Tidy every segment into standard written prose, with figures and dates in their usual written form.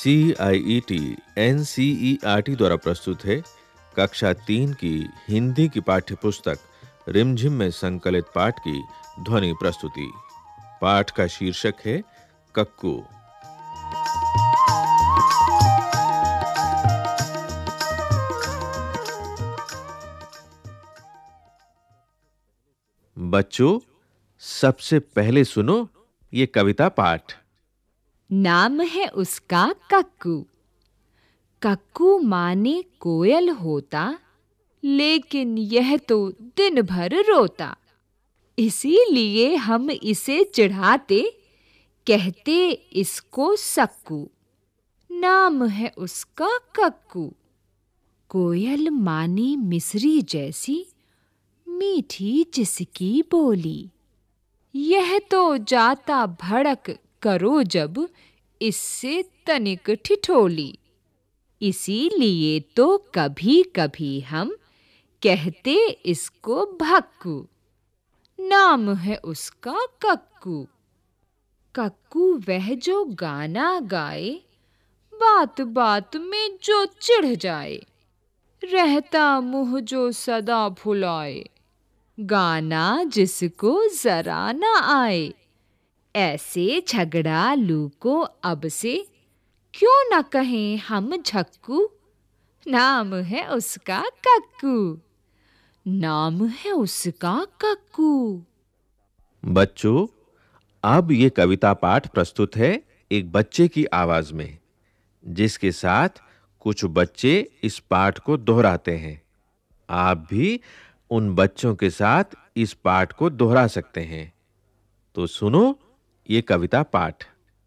CIET NCERT द्वारा प्रस्तुत है कक्षा 3 की हिंदी की पाठ्य पुस्तक रिमझिम में संकलित पाठ की ध्वनि प्रस्तुति। पाठ का शीर्षक है कक्कू। बच्चों, सबसे पहले सुनो ये कविता पाठ। नाम है उसका कक्कू। कक्कू माने कोयल होता, लेकिन यह तो दिन भर रोता। इसीलिए हम इसे चिढ़ाते, कहते इसको सक्कू। नाम है उसका कक्कू। कोयल माने मिस्री जैसी, मीठी जिसकी बोली। यह तो जाता भड़क करो जब, इससे तनिक ठिठोली। इसीलिए तो कभी-कभी हम कहते इसको भक्कू। नाम है उसका कक्कू। कक्कू वह जो गाना गाए, बात-बात में जो चिढ़ जाए। रहता मुँह जो सदा फुलाए, गाना जिसको जरा न आए। ऐसे झगड़ालू को अब से क्यों न कहें हम झक्कू। नाम है उसका कक्कू। नाम है उसका कक्कू। बच्चों, अब ये कविता पाठ प्रस्तुत है एक बच्चे की आवाज में, जिसके साथ कुछ बच्चे इस पाठ को दोहराते हैं। आप भी उन बच्चों के साथ इस पाठ को दोहरा सकते हैं। तो सुनो ये कविता पाठ।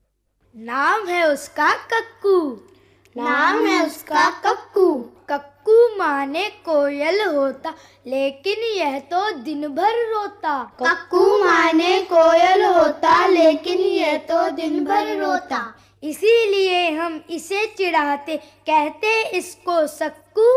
नाम है उसका कक्कू। नाम है उसका कक्कू। कक्कू माने कोयल होता, लेकिन यह तो दिन भर रोता। कक्कू माने कोयल होता, लेकिन यह तो दिन भर रोता। इसीलिए हम इसे चिढ़ाते, कहते इसको सक्कू।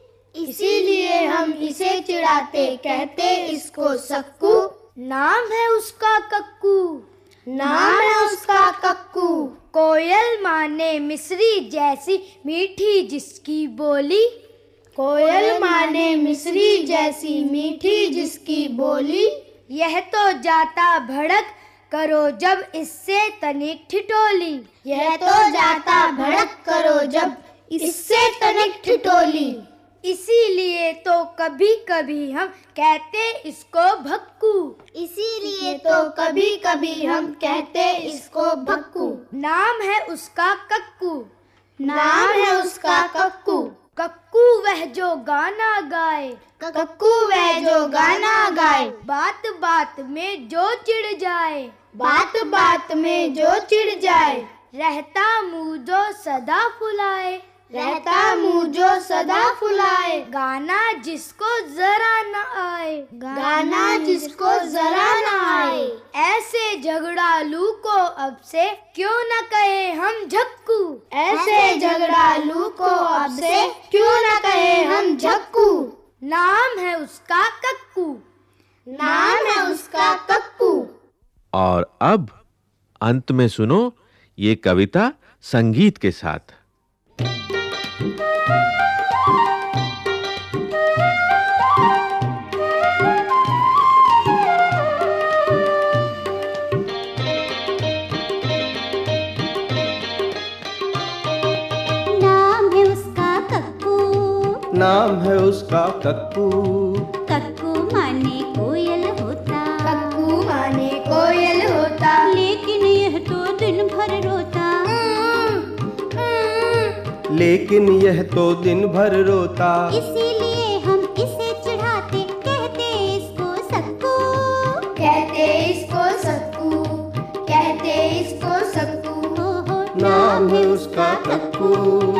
इसीलिए हम इसे चिढ़ाते, कहते इसको सक्कू। नाम है उसका कक्कू। नाम है उसका कक्कू। कोयल माने मिस्री जैसी, मीठी जिसकी बोली। कोयल माने मिस्री जैसी, मीठी जिसकी बोली। यह तो जाता भड़क करो जब, इससे तनिक ठिठोली। यह तो जाता भड़क करो जब, इससे तनिक ठिठोली। इसीलिए तो कभी-कभी हम कहते इसको भक्कू। इसीलिए तो कभी-कभी हम कहते इसको भक्कू। नाम है उसका कक्कू। नाम है उसका कक्कू। कक्कू वह जो गाना गाए। कक्कू वह जो गाना गाए। बात-बात में जो चिढ़ जाए। बात-बात में जो चिढ़ जाए। रहता मुँह जो सदा फुलाए। रहता मुँह जो सदा फुलाए। गाना जिसको जरा न आए। गाना जिसको जरा न आए। ऐसे झगड़ालू को अब से क्यों न कहे हम झक्कू। ऐसे झगड़ालू को अब से क्यों न कहे हम झक्कू। नाम है उसका कक्कू। नाम है उसका कक्कू। और अब अंत में सुनो ये कविता संगीत के साथ। नाम है उसका कक्कू। कक्कू माने कोयल होता। कक्कू माने कोयल होता, लेकिन यह तो दिन भर रोता। लेकिन यह तो दिन भर रोता। इसीलिए हम इसे चिढ़ाते, कहते इसको सक्कू। कहते इसको सक्कू। कहते इसको सक्कू। नाम है उसका कक्कू।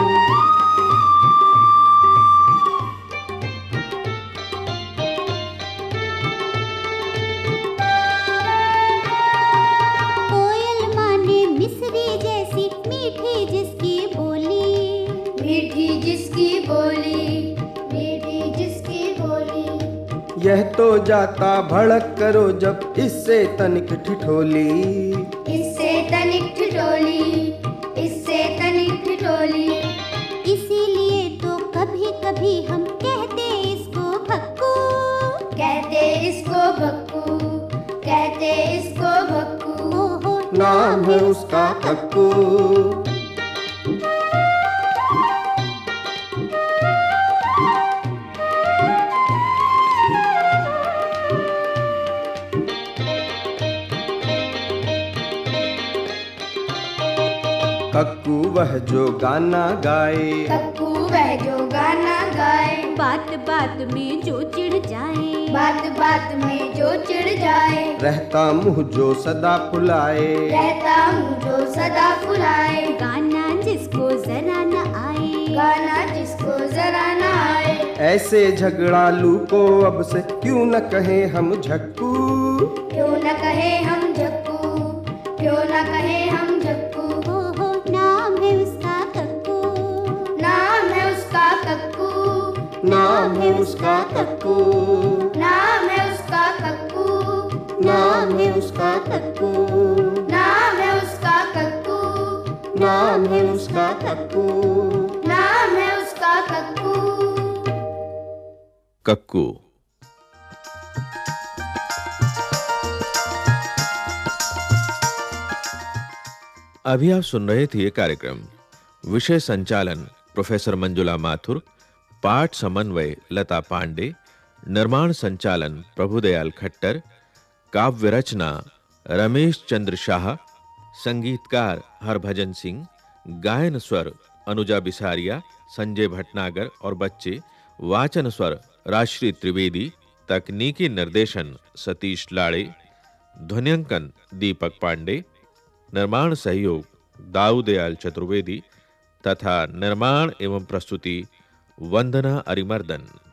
यह तो जाता भड़क करो जब, इससे तनिक ठिठोली। इससे तनिक ठिठोली। इससे तनिक ठिठोली। नाम है उसका कक्कू। कक्कू वह जो गाना गाए, कक्कू वह जो गाना गाए, बात बात में जो चिढ़ जाए, बात बात में जो चिढ़ जाए, रहता मुँह जो सदा फुलाए, रहता मुँह जो सदा फुलाए, गाना जिसको जरा न आए, गाना जिसको जरा न आए, ऐसे झगड़ालू को अब से क्यों न कहे हम झक्कू। क्यों न कहे हम झक्कू, क्यों न कहे हम झक्कू। हो नाम है उसका कक्कू, नाम है उसका कक्कू, नाम है उसका कक्कू, नाम है उसका कक्कू, नाम है उसका कक्कू, नाम है उसका कक्कू, नाम है उसका कक्कू। नाम है उसका कक्कू। कक्कू। अभी आप सुन रहे थे ये कार्यक्रम। विषय संचालन प्रोफेसर मंजुला माथुर, पाठ समन्वय लता पांडे, निर्माण संचालन प्रभुदयाल खट्टर, काव्य रचना रमेश चंद्र शाह, संगीतकार हरभजन सिंह, गायन स्वर अनुजा बिसारिया, संजय भटनागर और बच्चे, वाचन स्वर राजश्री त्रिवेदी, तकनीकी निर्देशन सतीश लाड़े, ध्वन्यांकन दीपक पांडे, निर्माण सहयोग दाऊदयाल चतुर्वेदी तथा निर्माण एवं प्रस्तुति वंदना अरिमर्दन।